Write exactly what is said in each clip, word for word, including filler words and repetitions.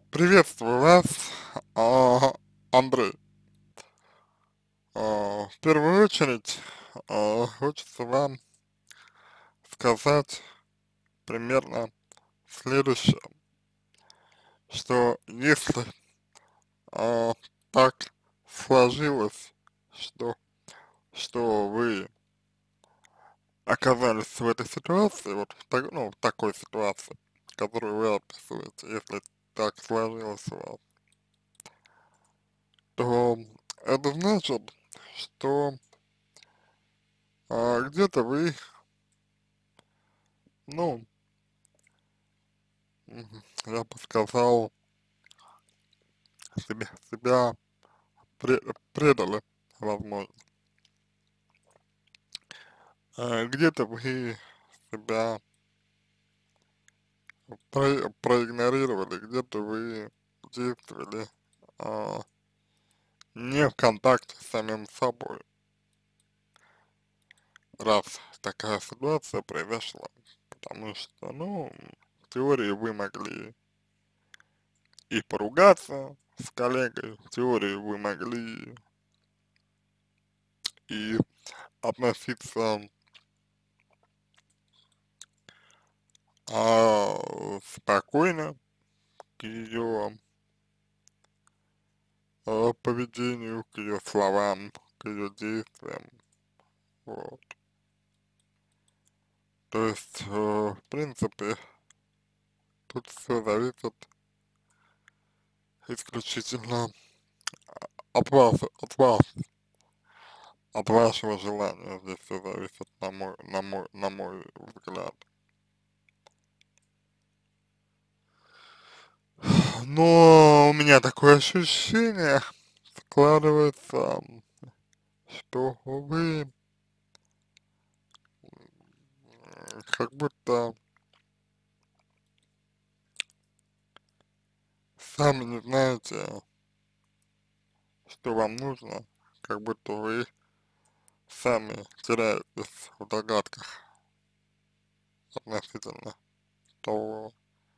Приветствую вас, а, Андрей. А, В первую очередь, а, хочется вам сказать примерно следующее, что если а, так сложилось, что, что вы оказались в этой ситуации, вот в, так- ну, в такой ситуации, которую вы описываете, если так сложилось у вас, то это значит, что а, где-то вы, ну, мгм, я бы сказал, себя, себя пре- предали, возможно. А, где-то вы себя про- проигнорировали, где-то вы действовали а, не в контакте с самим собой, раз такая ситуация произошла. Потому что, ну, в теории вы могли и поругаться с коллегой, в теории вы могли и относиться а, спокойно к ее э, поведению, к ее словам, к ее действиям, вот. То есть, э, в принципе, тут все зависит исключительно от вас, от вас, от вашего желания, здесь все зависит, на мой, на мой, на мой взгляд. Но у меня такое ощущение складывается, что вы м, как будто сами не знаете, что вам нужно, как будто вы сами теряетесь в догадках относительно того,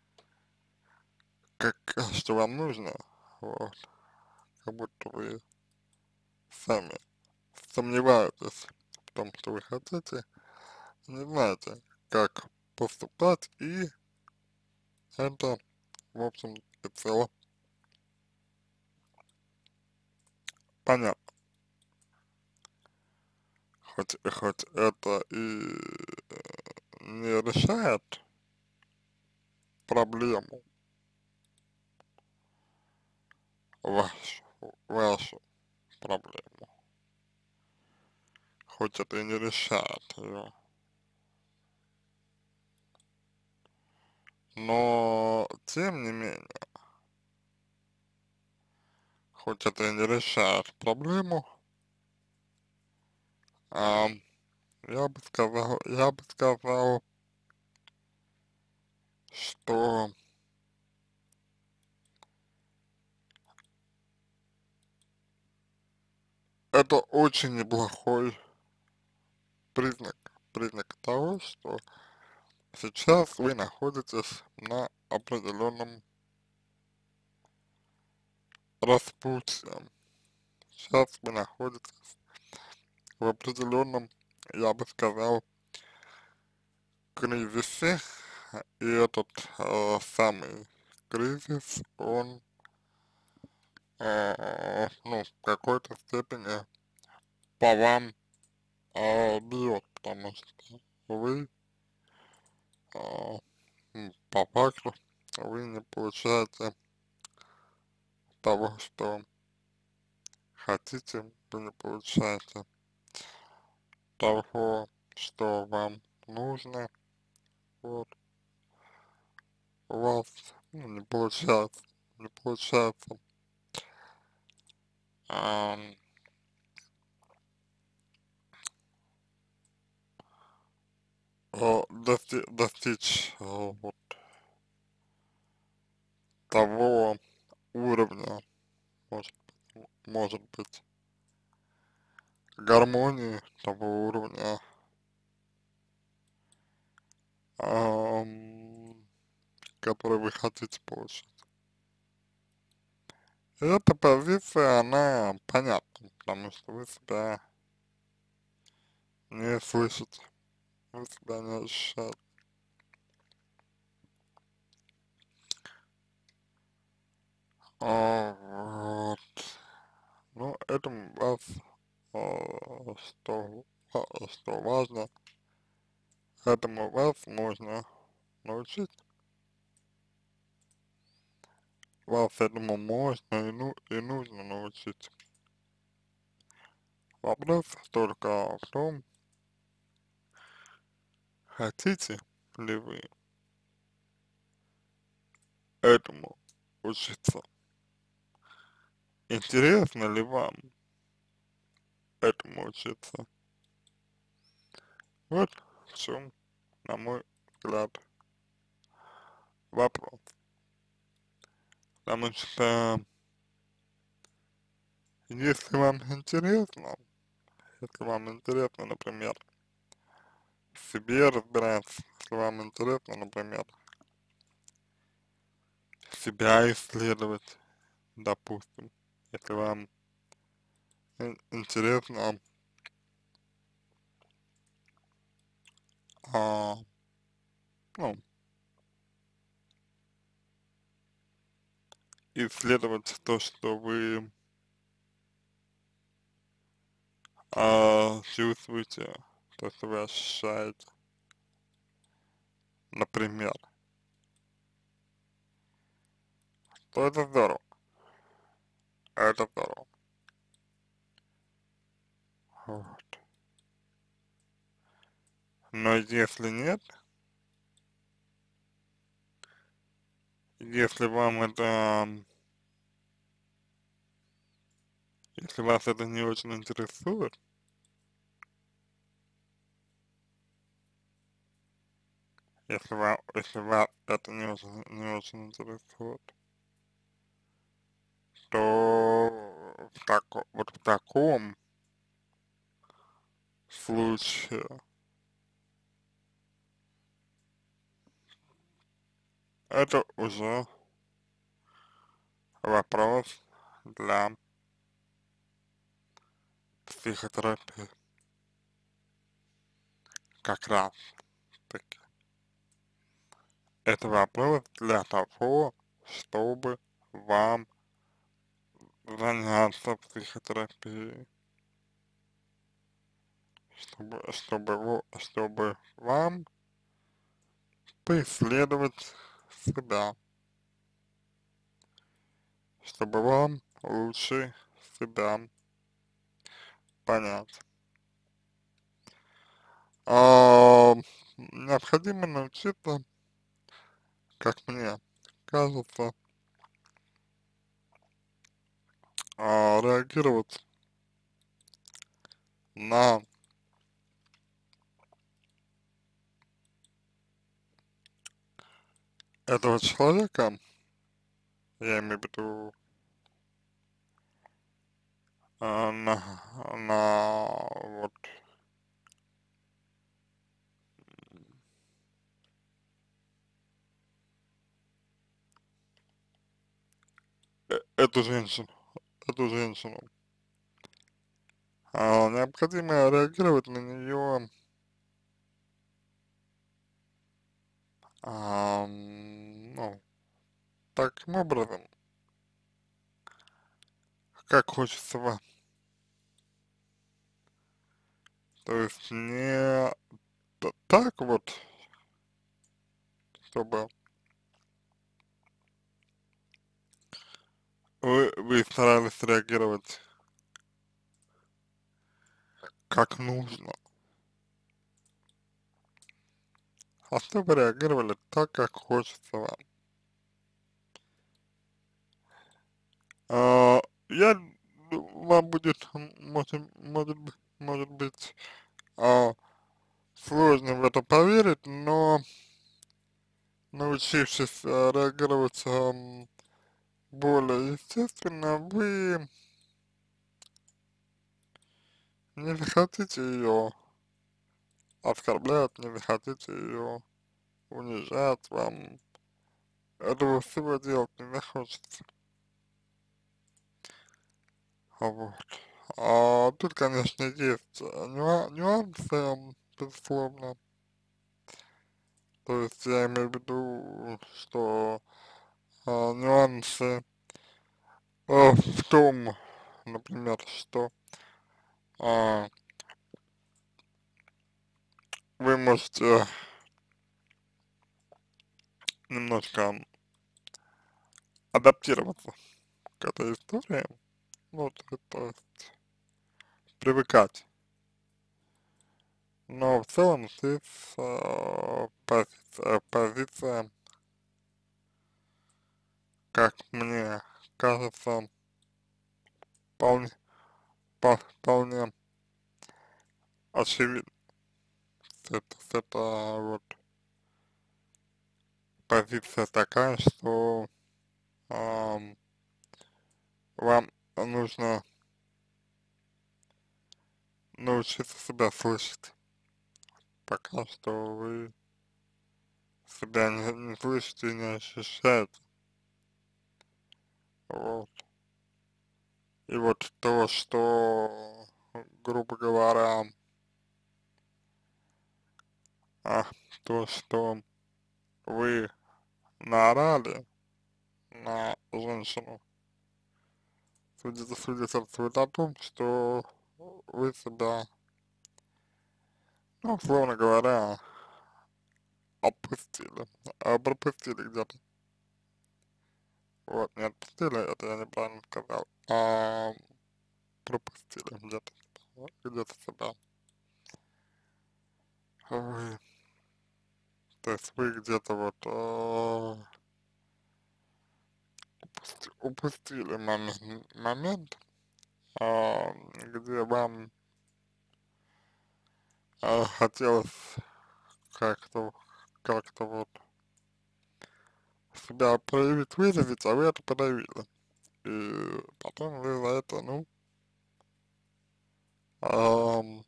как, что вам нужно, вот, как будто вы сами сомневаетесь в том, что вы хотите, не знаете, как поступать, и это, в общем и целом, понятно. Хоть, хоть это и не решает проблему вашу, вашу проблему, хоть это и не решает ее, но тем не менее, хоть это и не решает проблему, а, я бы сказал, я бы сказал, что это очень неплохой признак, признак того, что сейчас вы находитесь на определенном распутье. Сейчас вы находитесь в определенном, я бы сказал, кризисе, и этот э, самый кризис, он, э, ну, в какой-то степени по вам э, бьет, потому что вы, э, м, по факту, вы не получаете того, что хотите, вы не получаете того, что вам нужно, вот, у вас, ну, не получается, не получается ам, э, дости- достичь э, вот того уровня, может, может быть, гармонии, того уровня, ам, который вы хотите получить. Эта позиция, она понятна, потому что вы себя не слышите, вы себя не ощущаете. А, вот. Ну, этому вас, а, что, а, что важно, этому вас можно научить. Вас этому можно и, ну, и нужно научить. Вопрос только в том, хотите ли вы этому учиться, интересно ли вам этому учиться. Вот в чем, на мой взгляд, вопрос. Потому что если вам интересно, если вам интересно, например, в себе разбираться, если вам интересно, например, себя исследовать, допустим, если вам ин- интересно а, ну, исследовать то, что вы а, чувствуете, то, что вы ощущаете, например, то это здорово, это здорово. Вот. Но если нет, если вам это, если вас это не очень интересует, если вам, если вас это не очень, не очень интересует, то в тако, вот в таком случае это уже вопрос для психотерапии, как раз таки. Это вопрос для того, чтобы вам заняться психотерапией, чтобы, чтобы, во- чтобы вам поисследовать себя, чтобы вам лучше себя понять. А, необходимо научиться, как мне кажется, а, реагировать на этого человека, я имею в виду а, на, на вот э- эту женщину, эту женщину. А, необходимо реагировать на нее а, ну, таким образом, как хочется вам. То есть не т- так вот, чтобы вы, вы старались реагировать как нужно, а чтобы реагировали так, как хочется вам. А, я, д- вам будет, м, может, может, быть- может быть, а, сложно в это поверить, но научившись а, реагировать ам, более естественно, вы не захотите ее оскорблять, не захотите ее унижать, вам этого всего делать не захочется. Вот. А тут, конечно, есть э, нюа- нюансы, м, безусловно. То есть я имею в виду, что а, нюансы а, в том, например, что а, вы можете немножко адаптироваться к этой истории, ну, то, то есть привыкать. Но в целом здесь а, позиция, позиция, как мне кажется, вполне, по- вполне очевидна. Это, это вот позиция такая, что ам, вам нужно научиться себя слышать. Пока что вы себя не, не слышите и не ощущаете. Вот. И вот то, что, грубо говоря, а, то, что вы наорали на женщину, свидетель- свидетельствует о том, что вы себя, ну, условно говоря, опустили, а, пропустили где-то. Вот, не отпустили, это я неправильно сказал, а пропустили где-то, вот, где-то себя. Вы, то есть вы где-то вот а, упусти- упустили момент, момент а, где вам а, хотелось как-то, как-то вот себя проявить, выразить, а вы это подавили. И потом вы за это, ну, ам,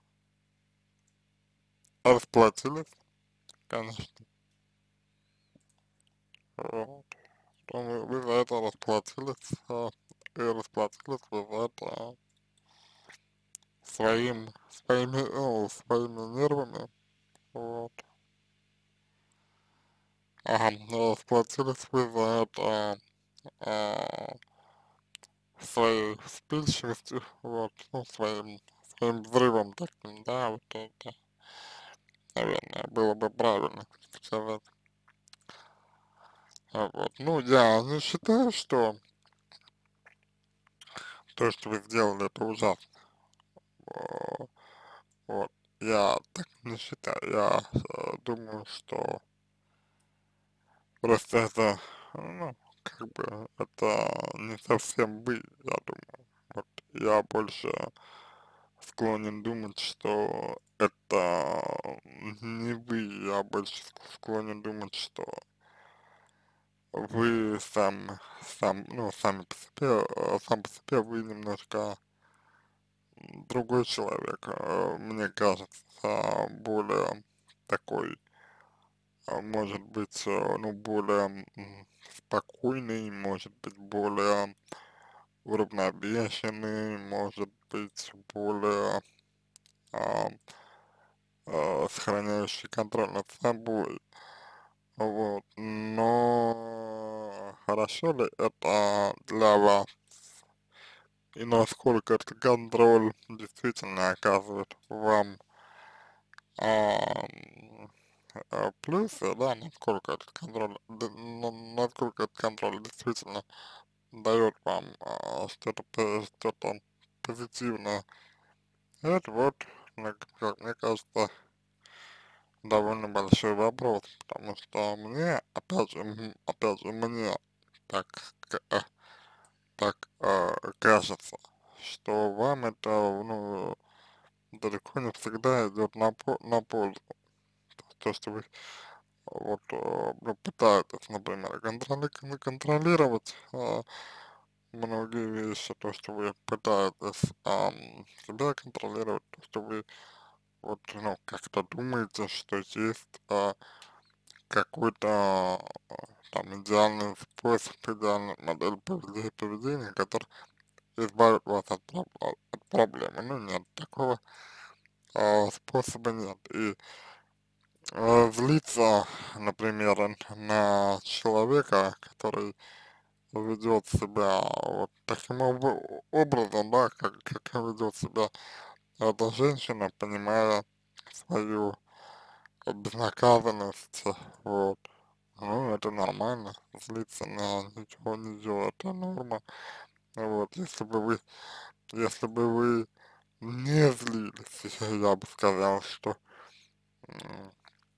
расплатились, конечно. Вот. Потом вы, вы за это расплатились, а, и расплатились вы за это своим, своими, ну, своими нервами, вот. Ага, расплатились вы за это а, своей вспыльчивостью, вот, ну, своим, своим взрывом таким, да, вот это, наверное, было бы правильно сказать. А вот, ну, я не считаю, что то, что вы сделали, это ужасно. О, вот, я так не считаю, я э, думаю, что просто это, ну, как бы, это не совсем вы, я думаю. Вот, я больше склонен думать, что это не вы, я больше ск- склонен думать, что вы сам, сам, ну, сами по себе, э, сам по себе вы немножко другой человек, э, мне кажется, более такой, а, может быть, э, ну, более м, спокойный, может быть, более уравновешенный, может быть, более а, а, сохраняющий контроль над собой. Вот. Но хорошо ли это для вас? И насколько этот контроль действительно оказывает вам ам, а, плюсы, да, насколько этот контроль, д- на- насколько этот контроль действительно дает вам а, что-то, по- что-то позитивное. Это вот, мне- как мне кажется, довольно большой вопрос, потому что мне, опять же, м, опять же, мне так, к- э, так э, кажется, что вам это, ну, далеко не всегда идет на, по- на пользу. То, что вы вот э, ну, пытаетесь, например, контроли, кон- контролировать э, многие вещи, то, что вы пытаетесь ам, себя контролировать, то, что вы вот, ну, как-то думаете, что есть а, какой-то а, там идеальный способ, идеальная модель поведения, поведения, который избавит вас от, проб- от проблемы. Ну, нет, такого а, способа нет. И а, злиться, например, на человека, который ведет себя вот таким об- образом, да, как, как ведет себя эта женщина, понимая свою безнаказанность, вот. Ну, это нормально, злиться на ничего не делать, это норма. Вот, если бы вы, если бы вы не злились, я бы сказал, что м,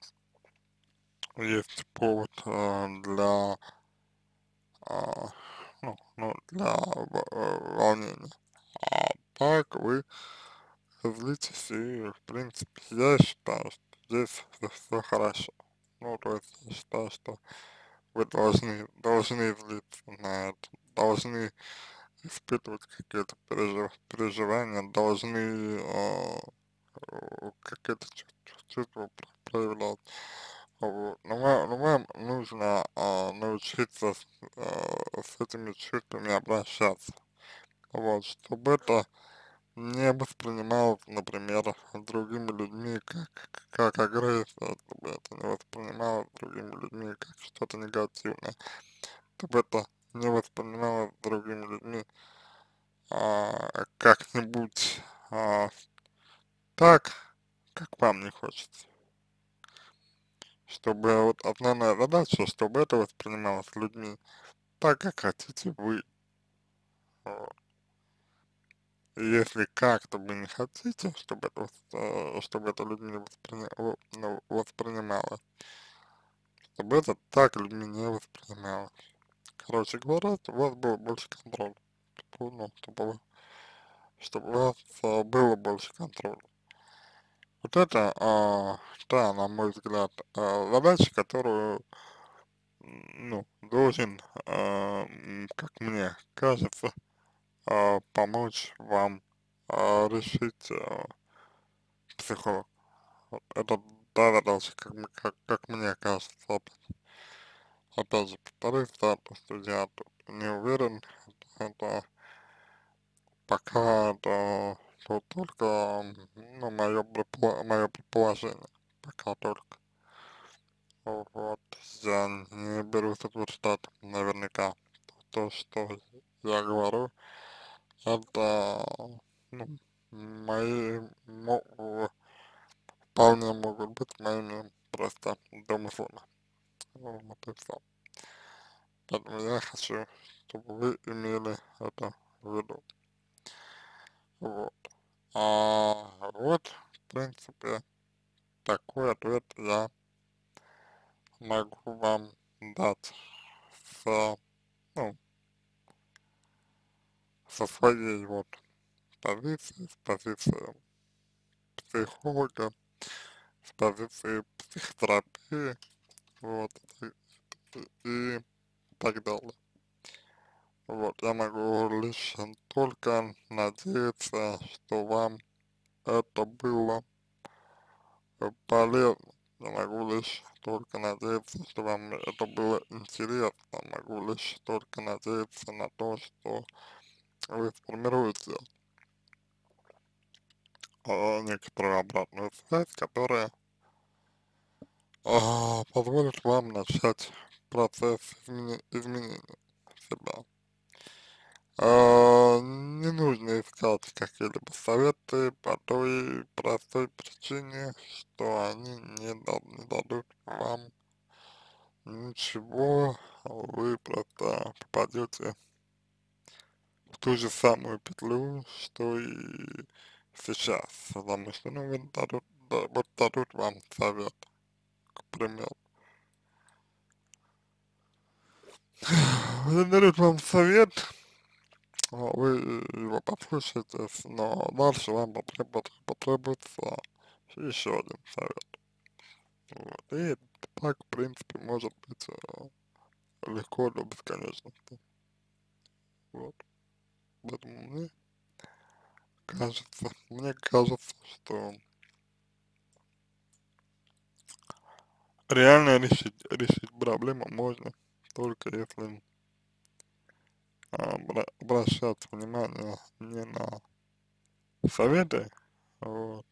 есть повод э, для, а, ну, ну, для в- э, волнения. А так вы злитесь, и, в принципе, я считаю, что здесь все хорошо. Ну, то есть, я считаю, что вы должны, должны злиться на это, должны испытывать какие-то пережив, переживания, должны э, э, какие-то чувства, чувства проявлять. Вот. Но, ва- но вам нужно а, научиться с, а, с этими чувствами обращаться. Вот, чтобы это не воспринималось, например, другими людьми как, как агрессия, чтобы это не воспринималось другими людьми как что-то негативное, чтобы это не воспринималось другими людьми а, как-нибудь а, так, как вам не хочется. Чтобы вот основная задача, чтобы это воспринималось людьми так, как хотите вы. Вот. И если как-то вы не хотите, чтобы это, вос- э, чтобы это людьми восприня- во- ну, воспринималось, чтобы это так людьми не воспринималось. Короче говоря, чтобы у вас было больше контроля. Чтобы, ну, чтобы, вы- чтобы у вас э, было больше контроля. Вот это, а, та, на мой взгляд, а, задача, которую, м, ну, должен, а, м, как мне кажется, а, помочь вам а, решить а, психолог. Вот это та задача, как, мне- как, как мне кажется. Опять, опять же, повторюсь, да, то, что я тут не уверен, это пока это тут только, м, ну, мое, мое предположение, пока только. Вот, я не берусь утверждать наверняка. То, что я говорю, это, ну, мои, мо- э, вполне могут быть моими просто домыслами. Вот и все. Поэтому я хочу, чтобы вы имели это в виду. Вот. А вот, в принципе, такой ответ я могу вам дать с, ну, со своей вот позиции, с позиции психолога, с позиции психотерапии, вот, и, и так далее. Вот, я могу лишь только надеяться, что вам это было э, полезно. Я могу лишь только надеяться, что вам это было интересно. Могу лишь только надеяться на то, что вы сформируете э, некоторую обратную связь, которая а, позволит вам начать процесс измени- изменения себя. А, не нужно искать какие-либо советы по той простой причине, что они не, да- не дадут вам ничего, вы просто попадете в ту же самую петлю, что и сейчас, потому что, ну, вот дадут, да, вот дадут вам совет, к примеру. Вот дадут вам совет, а вы его послушаетесь, но дальше вам потребует, потребуется еще один совет. Вот. И так, в принципе, может быть э, легко до бесконечности. Вот. Поэтому мне кажется, мне кажется, что реально решить, решить проблему можно только если а, бра обращать внимание не на советы, вот,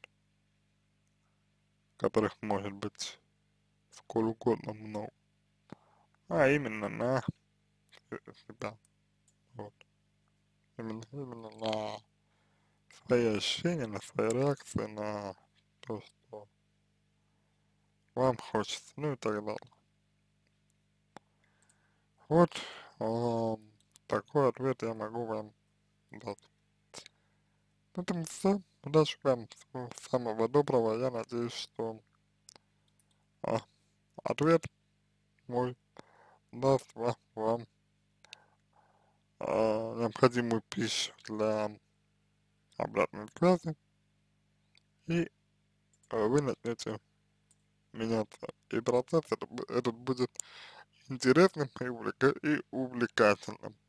которых может быть сколь угодно много, а именно на э, себя, вот, именно, именно на свои ощущения, на свои реакции, на то, что вам хочется, ну и так далее. Вот, а, такой ответ я могу вам дать. На этом все. Удачи вам, всего самого доброго. Я надеюсь, что а, ответ мой даст ва- вам а, необходимую пищу для обратной связи, и а, вы начнете меняться. И процесс этот, бу- этот будет интересным и, увлека- и увлекательным.